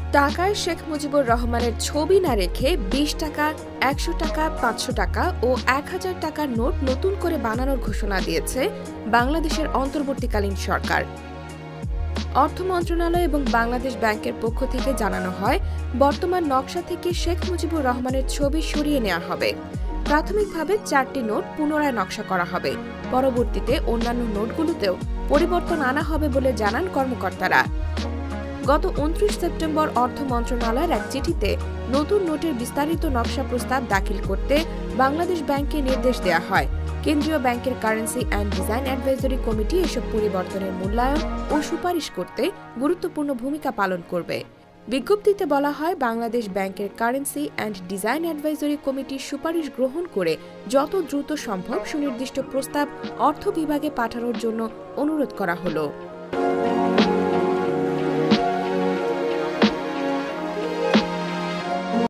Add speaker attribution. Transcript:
Speaker 1: টাকায় শেখ মুজিবুর রহমানের ছবি না রেখে ২০ টাকা, ১০০ টাকা, ৫০০ টাকা ও ১০০০ টাকার নোট নতুন করে বানানোর ঘোষণা দিয়েছে বাংলাদেশের অন্তর্বর্তীকালীন সরকার। অর্থ মন্ত্রণালয় এবং বাংলাদেশ ব্যাংকের পক্ষ থেকে জানানো হয়, বর্তমান নকশা থেকে শেখ মুজিবুর রহমানের ছবি সরিয়ে নেওয়া হবে। প্রাথমিকভাবে ৪টি নোট পুনরায় নকশা করা হবে। পরবর্তীতে অন্যান্য নোটগুলোতেও পরিবর্তন আনা হবে বলে জানান কর্মকর্তারা। গত ২৯ সেপ্টেম্বর অর্থ মন্ত্রণালয়ের এক চিঠিতে নতুন নোটের বিস্তারিত নকশা প্রস্তাব দাখিল করতে বাংলাদেশ ব্যাংককে নির্দেশ দেওয়া হয়। কেন্দ্রীয় ব্যাংকের currency and design advisory committee এসব পরিবর্তনের মূল্যায়ন ও সুপারিশ করতে গুরুত্বপূর্ণ ভূমিকা পালন করবে। বিজ্ঞপ্তিতে বলা হয়, বাংলাদেশ ব্যাংকের কারেন্সি অ্যান্ড ডিজাইন অ্যাডভাইজরি কমিটির সুপারিশ গ্রহণ করে যত দ্রুত সম্ভব সুনির্দিষ্ট প্রস্তাব অর্থ বিভাগে পাঠানোর জন্য অনুরোধ করা হলো।